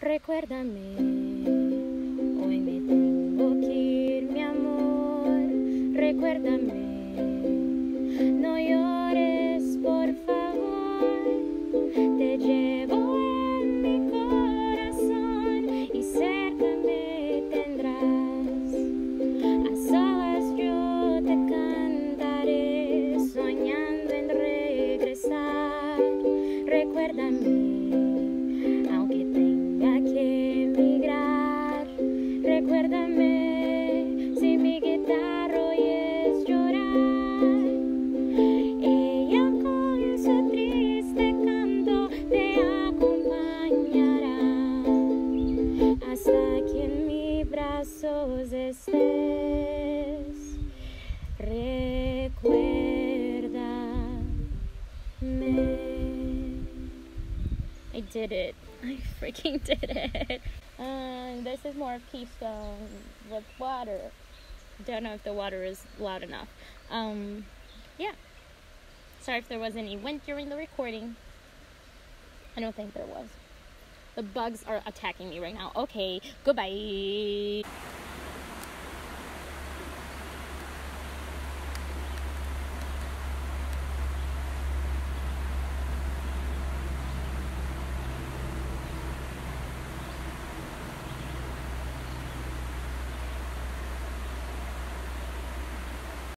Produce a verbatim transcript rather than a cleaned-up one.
Recuérdame, hoy me tengo que ir, mi amor. Recuérdame, no llores, por favor. Te llevo en mi corazón y cerca me tendrás. A solas yo te cantaré, soñando en regresar. Recuérdame, aunque tenga que emigrar. Recuérdame, si mi guitarra oyes llorar. Ella con su triste canto te acompañará hasta que en mis brazos estés. Recuérdame. I did it. I freaking did it. And this is more Keystone with water. Don't know if the water is loud enough. Um, yeah. Sorry if there was any wind during the recording. I don't think there was. The bugs are attacking me right now. Okay, goodbye.